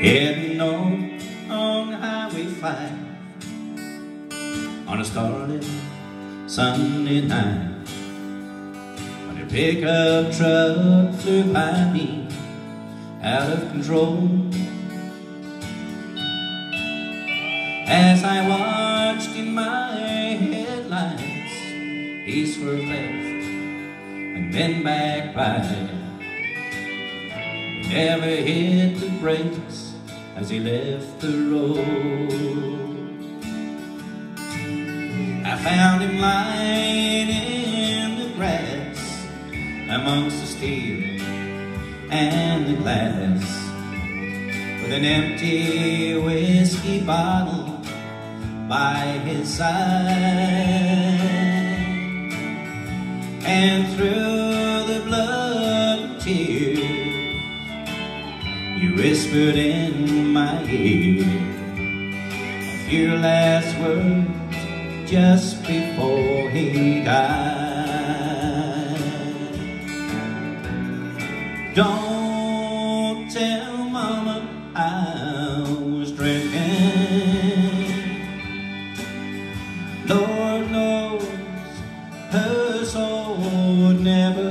Heading north on Highway 5 on a starlit Sunday night, when a pickup truck flew by me out of control. As I watched in my headlights, he swerved left and then back right. He never hit the brakes as he left the road. I found him lying in the grass amongst the steel and the glass, with an empty whiskey bottle by his side. And through the blood and tears, you whispered in my ear a few last words just before he died. Don't tell Mama I was drinking. Lord knows her soul would never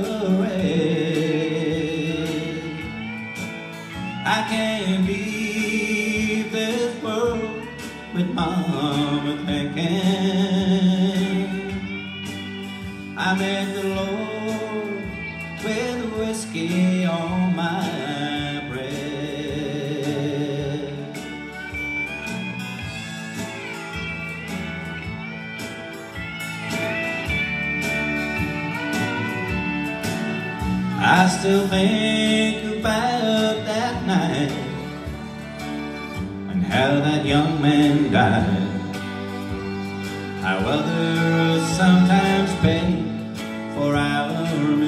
rest. I can't leave this world with Mama thinking. I met the Lord with whiskey on my breath. I still think about that night and how that young man died. How others sometimes pay for our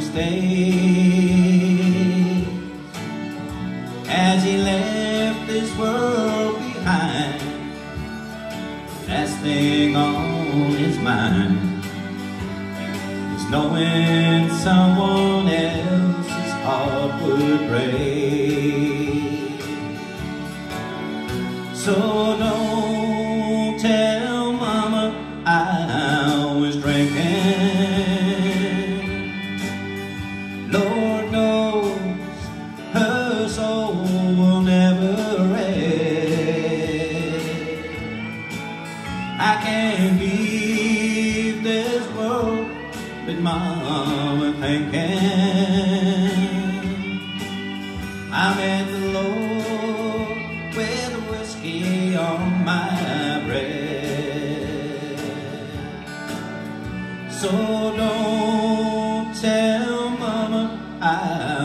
mistakes, as he left this world behind. The last thing on his mind is knowing someone else's heart would break. So don't tell Mama I was drinking. Lord knows her soul will never rest. I can't leave this world with Mama thinking. I met the Lord with whiskey on my breath. So don't tell Mama I